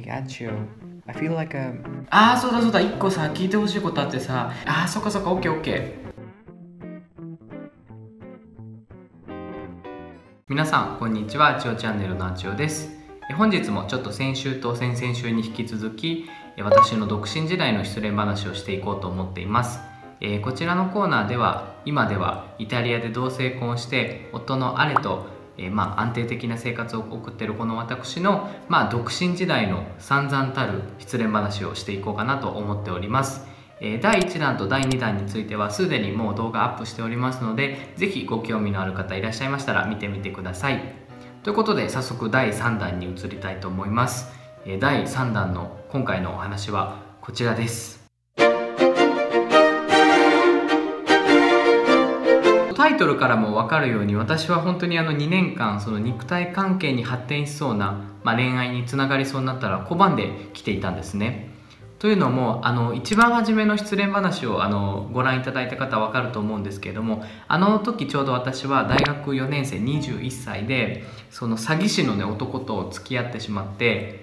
Gacho. I feel like a... そうだそうだ、1個さ、聞いてほしいことあってさ。そっかそっか、オッケーオッケー。皆さん、こんにちは。あちおチャンネルのあちおです。本日もちょっと先週と先々週に引き続き、私の独身時代の失恋話をしていこうと思っています。こちらのコーナーでは、今ではイタリアで同性婚して夫のアレと安定的な生活を送っているこの私の、独身時代の散々たる失恋話をしていこうかなと思っております。第1弾と第2弾についてはすでにもう動画アップしておりますので、ぜひご興味のある方いらっしゃいましたら見てみてください。ということで早速第3弾に移りたいと思います。第3弾の今回のお話はこちらです。タイトルからも分かるように、私は本当に2年間その肉体関係に発展しそうな、恋愛につながりそうになったら拒んできていたんですね。というのも一番初めの失恋話をご覧いただいた方は分かると思うんですけれども、時ちょうど私は大学4年生21歳でその詐欺師のね男と付き合ってしまって、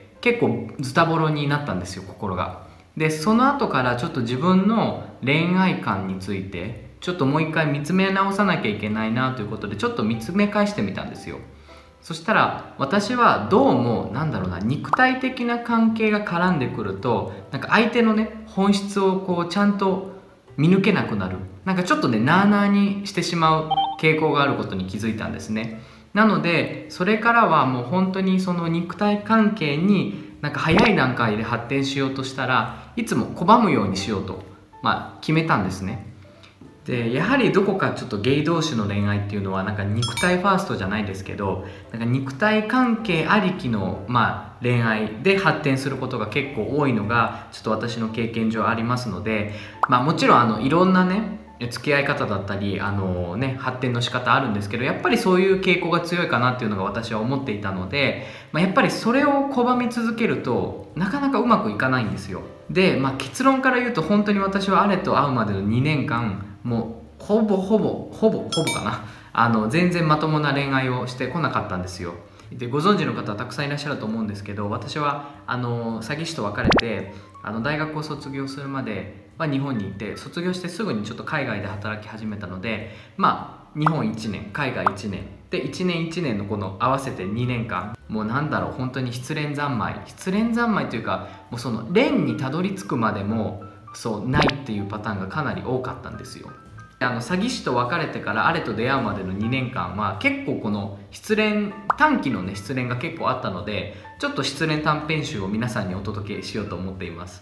結構ズタボロになったんですよ、心が。でその後からちょっと自分の恋愛観についてちょっともう一回見つめ直さなきゃいけないなということで、ちょっと見つめ返してみたんですよ。そしたら私はどうも肉体的な関係が絡んでくると、相手のね本質をちゃんと見抜けなくなる、ちょっとねなあなあにしてしまう傾向があることに気づいたんですね。なのでそれからはもう本当にその肉体関係に早い段階で発展しようとしたらいつも拒むようにしようと、決めたんですね。でやはりどこかちょっとゲイ同士の恋愛っていうのは肉体ファーストじゃないですけど、肉体関係ありきの恋愛で発展することが結構多いのがちょっと私の経験上ありますので、もちろんいろんなね付き合い方だったり発展の仕方あるんですけど、やっぱりそういう傾向が強いかなっていうのが私は思っていたので、やっぱりそれを拒み続けるとなかなかうまくいかないんですよ。で、結論から言うと本当に私はあれと会うまでの2年間もうほぼかな全然まともな恋愛をしてこなかったんですよ。でご存知の方たくさんいらっしゃると思うんですけど、私は詐欺師と別れて大学を卒業するまでは日本にいて、卒業してすぐにちょっと海外で働き始めたので、日本1年海外1年で1年1年のこの合わせて2年間、もう本当に失恋三昧というか、もうその恋にたどり着くまでもないっていうパターンがかなり多かったんですよ。詐欺師と別れてからあれと出会うまでの2年間は結構この短期のね失恋が結構あったので、ちょっと失恋短編集を皆さんにお届けしようと思っています。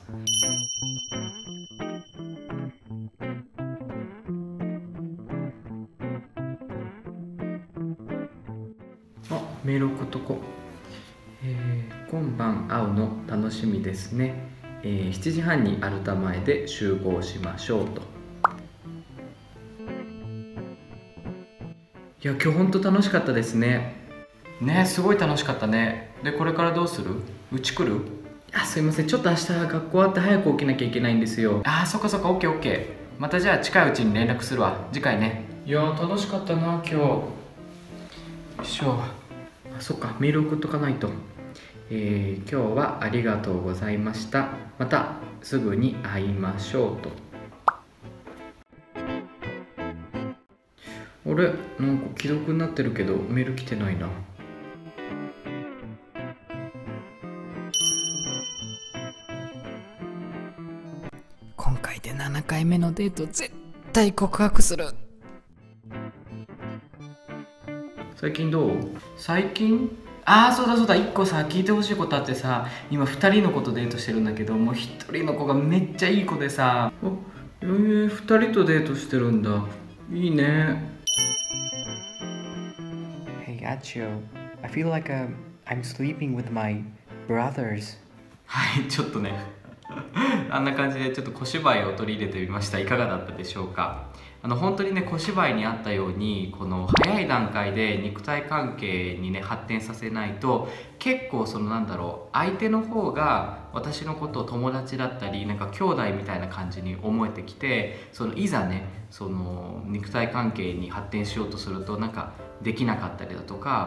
メール送っとこう。今晩会うの楽しみですね。7時半にアルタ前で集合しましょうと。いや、今日ほんと楽しかったですね。すごい楽しかったね。で、これからどうする？うち来る？すいません、ちょっと明日学校あって早く起きなきゃいけないんですよ。そっかそっか、オッケーオッケー。またじゃあ近いうちに連絡するわ。次回ね。いや楽しかったな今日。よいしょ。そっか、メール送っとかないと。今日はありがとうございました。またすぐに会いましょうと。あれ、既読になってるけどメール来てないな。今回で7回目のデート、絶対告白する。最近どう？最近？そうだそうだ、1個さ聞いてほしいことあってさ、今2人の子とデートしてるんだけど、もう1人の子がめっちゃいい子でさ。2人とデートしてるんだ。いいね。 Hey Gacho. I feel like I'm sleeping with my brothers. はい、ちょっとねあんな感じでちょっと小芝居を取り入れてみました。いかがだったでしょうか。本当にね小芝居にあったように、この早い段階で肉体関係にね発展させないと、結構相手の方が私のことを友達だったり兄弟みたいな感じに思えてきて、いざね肉体関係に発展しようとするとできなかったりだとか、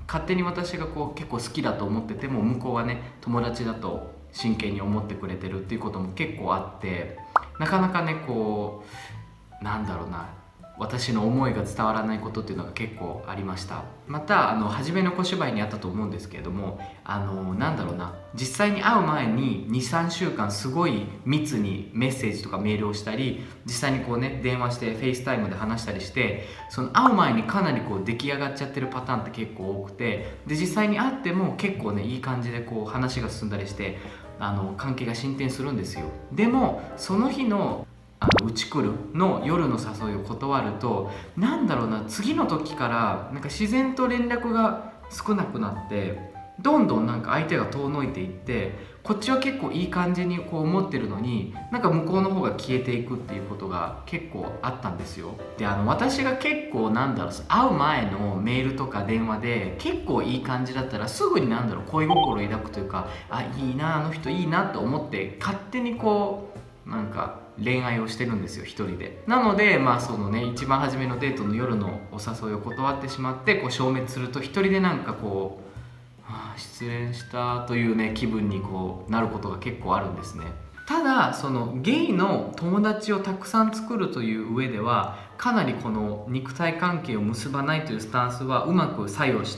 勝手に私がこう結構好きだと思ってても、向こうはね友達だと真剣に思ってくれてるっていうことも結構あって、なかなかねこうなんだろうな、私の思いが伝わらないことっていうのが結構ありました。また初めの小芝居にあったと思うんですけれども、なんだろうな、実際に会う前に 2,3 週間すごい密にメッセージとかメールをしたり、実際にこうね電話してフェイスタイムで話したりして、その会う前にかなりこう出来上がっちゃってるパターンって結構多くて、で実際に会っても結構ねいい感じでこう話が進んだりして、関係が進展するんですよ。でもその日のうち来るの夜の誘いを断ると、なんだろうな、次の時からなんか自然と連絡が少なくなって、どんどんなんか相手が遠のいていって、こっちは結構いい感じにこう思ってるのに、なんか向こうの方が消えていくっていうことが結構あったんですよ。で私が結構なんだろう、会う前のメールとか電話で結構いい感じだったら、すぐになんだろう恋心を抱くというか、あ、いいな、あの人いいなと思って勝手にこうなんか恋愛をしてるんですよ、一人で。なのでそのね一番初めのデートの夜のお誘いを断ってしまってこう消滅すると、一人でなんかこう、失恋したというね気分にこうなることが結構あるんですね。ただそのゲイの友達をたくさん作るという上では、かなりこの肉体関係を結ばないというスタンスはうまく作用して、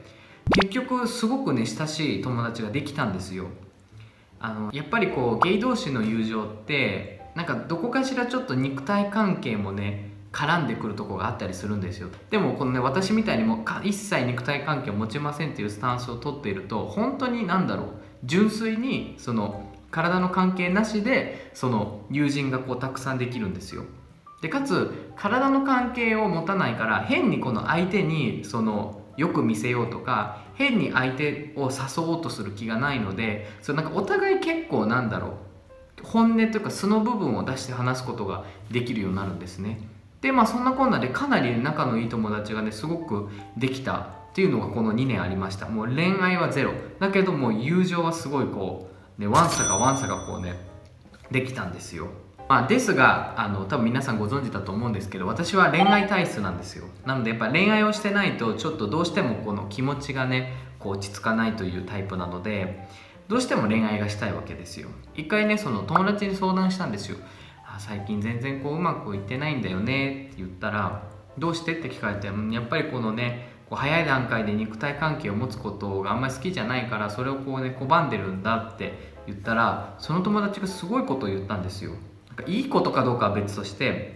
結局すごくね親しい友達ができたんですよ。やっぱりこうゲイ同士の友情ってなんかどこかしらちょっと肉体関係もね絡んでくるとこがあったりするんですよ。でもこのね私みたいにも一切肉体関係を持ちませんっていうスタンスをとっていると、本当になんだろう、純粋にその体の関係なしでその友人がこうたくさんできるんですよ。でかつ体の関係を持たないから、変にこの相手にそのよく見せようとか、変に相手を誘おうとする気がないので、なんかお互い結構なんだろう、本音というか素の部分を出して話すことができるようになるんですね。でそんなこんなでかなり仲のいい友達がねすごくできたっていうのがこの2年ありました。もう恋愛はゼロだけども友情はすごいこう、ね、ワンサがこうねできたんですよ。ですが多分皆さんご存知だと思うんですけど、私は恋愛体質なんですよ。なのでやっぱ恋愛をしてないとちょっとどうしてもこの気持ちがねこう落ち着かないというタイプなので、どうしても恋愛がしたいわけですよ。一回ねその友達に相談したんですよ。最近全然こううまくいってないんだよねって言ったら、どうしてって聞かれて、やっぱりこのねこう早い段階で肉体関係を持つことがあんまり好きじゃないから、それをこうね拒んでるんだって言ったら、その友達がすごいことを言ったんですよ。なんかいいことかどうかは別として、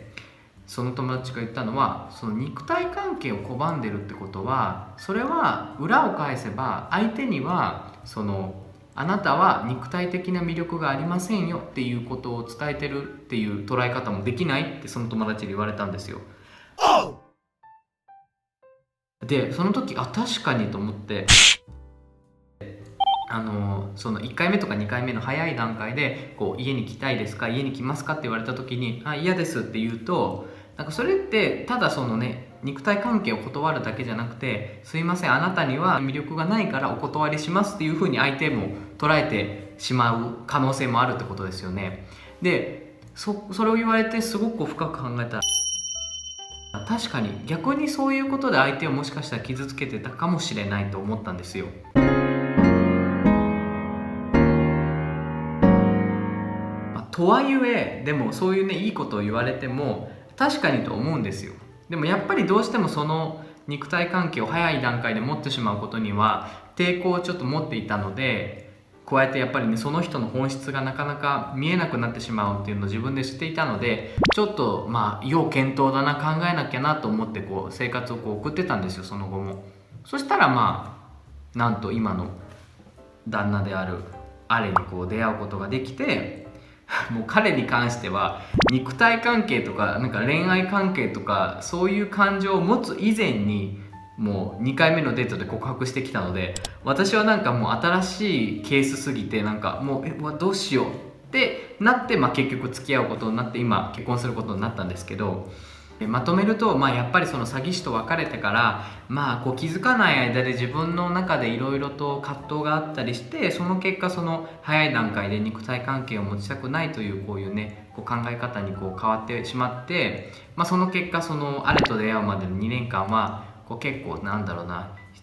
その友達が言ったのは、その肉体関係を拒んでるってことは、それは裏を返せば相手にはそのあなたは肉体的な魅力がありませんよっていうことを伝えてるっていう捉え方もできないってその友達に言われたんですよ。でその時確かにと思って、その1回目とか2回目の早い段階でこう家に来たいですか、家に来ますかって言われた時に嫌ですって言うと、なんかそれってただそのね肉体関係を断るだけじゃなくて、すいませんあなたには魅力がないからお断りしますっていうふうに相手も捉えてしまう可能性もあるってことですよね。でそれを言われてすごく深く考えたら、確かに逆にそういうことで相手をもしかしたら傷つけてたかもしれないと思ったんですよ。とはいえでもそういうねいいことを言われても確かにと思うんですよ。でもやっぱりどうしてもその肉体関係を早い段階で持ってしまうことには抵抗をちょっと持っていたので、こうやってやっぱりねその人の本質がなかなか見えなくなってしまうっていうのを自分で知っていたので、ちょっと要検討だな、考えなきゃなと思ってこう生活をこう送ってたんですよ、その後も。そしたらなんと今の旦那であるアレにこう出会うことができて、もう彼に関しては肉体関係とかなんか恋愛関係とかそういう感情を持つ以前にもう2回目のデートで告白してきたので、私はなんかもう新しいケースすぎてなんかもうどうしようってなって、結局付き合うことになって今結婚することになったんですけど、まとめると、やっぱりその詐欺師と別れてからこう気づかない間で自分の中でいろいろと葛藤があったりして、その結果その早い段階で肉体関係を持ちたくないというこういうねこう考え方にこう変わってしまって、その結果そのアレと出会うまでの2年間はこう結構なんだろうな、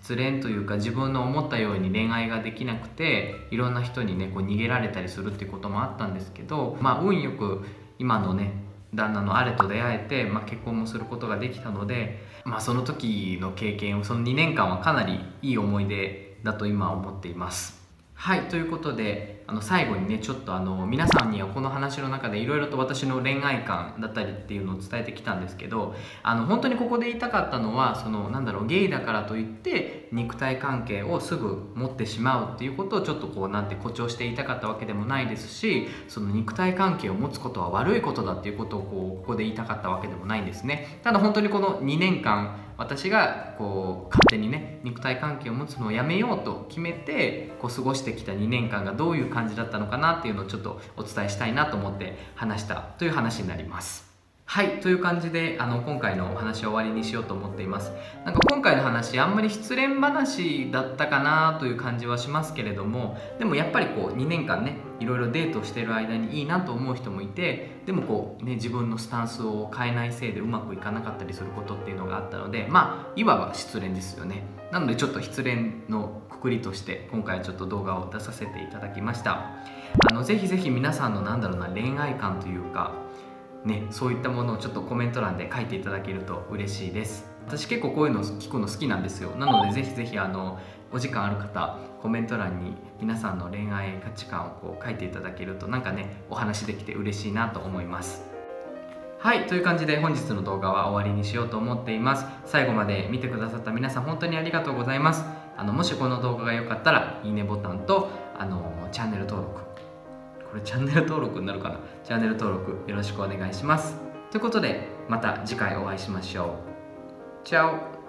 失恋というか自分の思ったように恋愛ができなくていろんな人にねこう逃げられたりするっていうこともあったんですけど、運よく今のね旦那のアレと出会えて、結婚もすることができたので、その時の経験をその2年間はかなりいい思い出だと今は思っています。はい、ということで最後にねちょっと皆さんにはこの話の中でいろいろと私の恋愛観だったりっていうのを伝えてきたんですけど、本当にここで言いたかったのはゲイだからといって肉体関係をすぐ持ってしまうっていうことをちょっと誇張して言いたかったわけでもないですし、その肉体関係を持つことは悪いことだっていうことをここで言いたかったわけでもないんですね。ただ本当にこの2年間私が勝手にね肉体関係を持つのをやめようと決めて過ごしてきた2年間がどういう感じだったのかなっていうのをちょっとお伝えしたいなと思って話したという話になります。はい、という感じで今回のお話を終わりにしようと思っています。今回の話あんまり失恋話だったかなという感じはしますけれども、でもやっぱり2年間ねいろいろデートしてる間にいいなと思う人もいて、でも自分のスタンスを変えないせいでうまくいかなかったりすることっていうのがあったので、いわば失恋ですよね。なのでちょっと失恋のくくりとして今回はちょっと動画を出させていただきました。ぜひぜひ皆さんの恋愛観というかね、そういったものをちょっとコメント欄で書いていただけると嬉しいです。私結構こういうの聞くの好きなんですよ。なのでぜひぜひお時間ある方コメント欄に皆さんの恋愛価値観を書いていただけるとお話できて嬉しいなと思います。はい、という感じで本日の動画は終わりにしようと思っています。最後まで見てくださった皆さん本当にありがとうございます。もしこの動画が良かったらいいねボタンとチャンネル登録、これチャンネル登録になるかな、チャンネル登録よろしくお願いします。ということでまた次回お会いしましょう。チャオ。